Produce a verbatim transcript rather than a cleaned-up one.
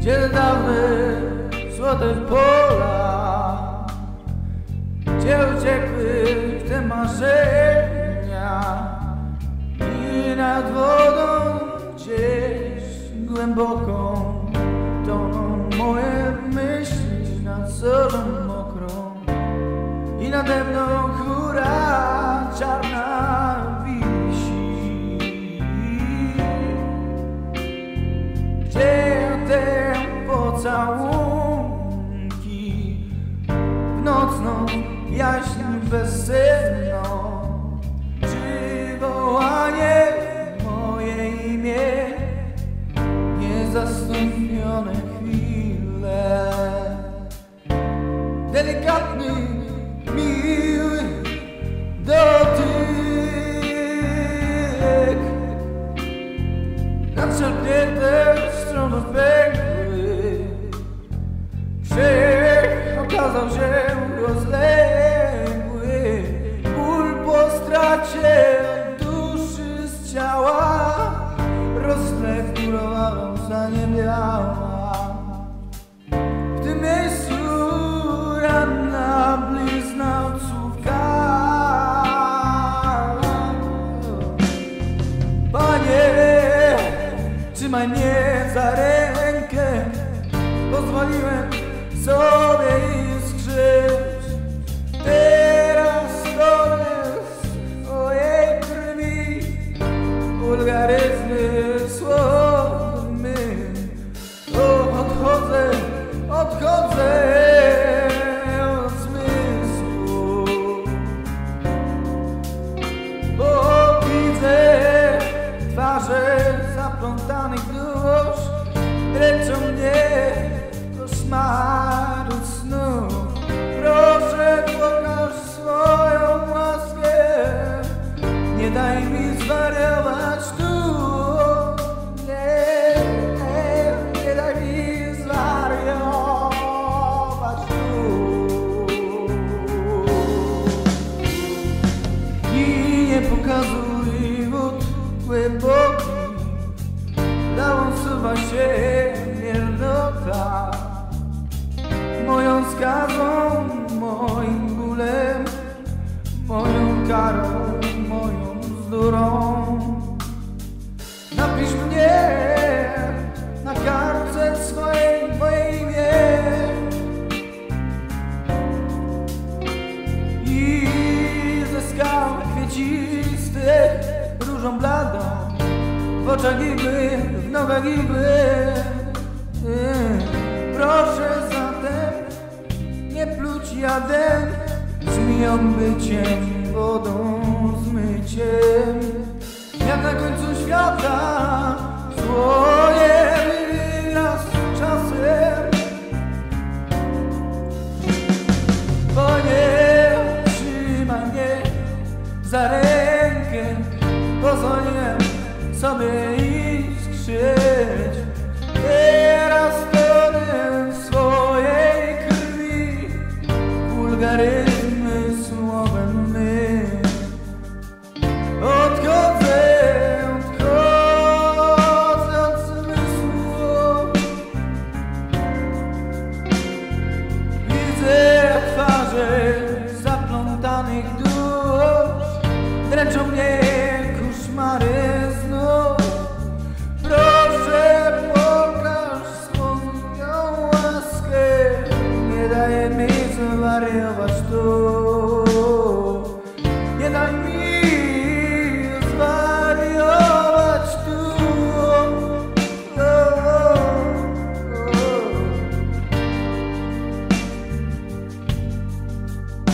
Gdzie dawne złote pola, gdzie uciekły te marzenia i nad wodą gdzieś głęboką toną moje myśli nad sobą mokrą i nade mną chmura czarna wisi. Gdzie te pocałunki w nocną jaźń bezsenną, czy wołanie moje imię, niezastąpione chwile, delikatny, miły dotyk, nadszarpnięte strony pękły, wszech okazał się rozległy, ból po stracie duszy z ciała, rozflekturowaną zaniebiała. W tym miejscu ranna blizna odsłówka. Panie, trzymaj mnie za rękę, pozwoliłem sobie iskrzyć. Teraz to jest mojej krwi, wulgaryzmy słów mych. O, odchodzę, odchodzę od zmysłu, bo widzę twarze zaplątanych dusz, dręczą mnie koszmaru snu. Proszę, pokaż swoją łaskę, nie daj mi zwariować tu. Nie, nie, nie daj mi zwariować tu. I nie pokazuj wód głębokich, dałą suwa się miernota. Moją skazą, moim bólem, moją karą, moją bzdurą. Napisz mnie na kartce swojej, moje imię i ze skał kwiecistych różą bladą, w oczach igły, w nogach igły. Proszę zatem nie pluć jadem, zmiją byciem, wodą, zmyciem. Jak na końcu świata swoje wyraz czasem. Panie, trzymaj mnie za rękę, pozwoliłem sobie iskrzyć. Teraz tonem swojej krwi, wulgaryzmy słowem mych. Odchodzę, odchodzę od zmysłu. Widzę twarze zaplątanych dusz, dręczą mnie koszmary znów. Proszę, pokaż swoją łaskę, nie daj mi zwariować tu.